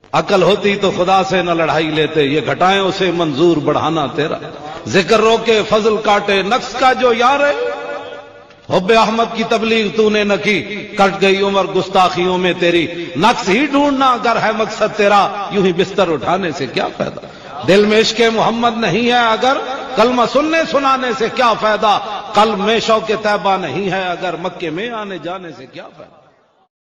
अकल होती तो खुदा से न लड़ाई लेते, ये घटाएं उसे मंजूर बढ़ाना तेरा। जिक्र रोके फजल काटे नक्स का जो यार है, हुब्बे अहमद की तबलीग तूने न की, कट गई उम्र गुस्ताखियों में तेरी। नक्स ही ढूंढना अगर है मकसद तेरा, यूं ही बिस्तर उठाने से क्या फायदा। दिल में इश्क़े मोहम्मद नहीं है अगर, कलमा सुनने सुनाने से क्या फायदा। कल्ब में शौक़े तैबा नहीं है अगर, मक्के में आने जाने से क्या फायदा।